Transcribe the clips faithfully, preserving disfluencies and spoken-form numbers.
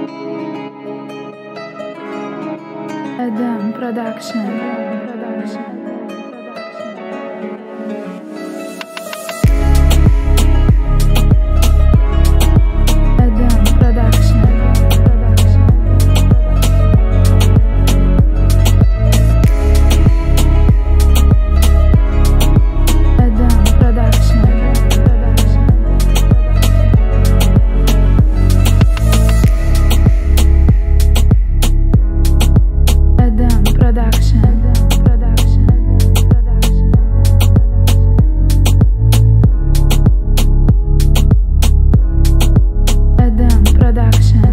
Adam Production. Production. Adam Production. Adam Production. Adam Production. Adam Production.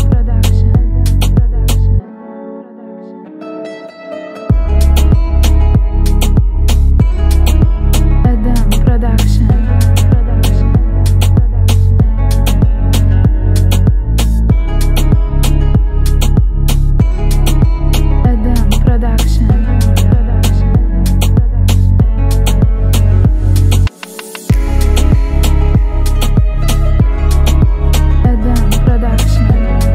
Adam Production. Adam Production. Adam Production.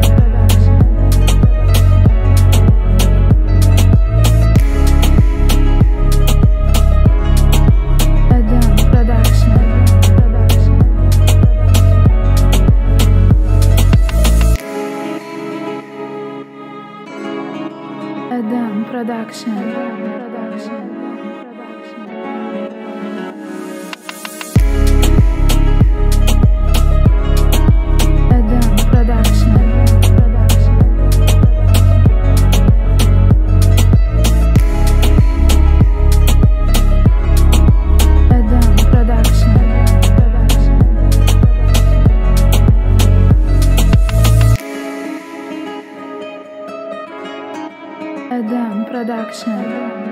Adam Production. Adam Production. Adam Production. Adam Production. Adam Production.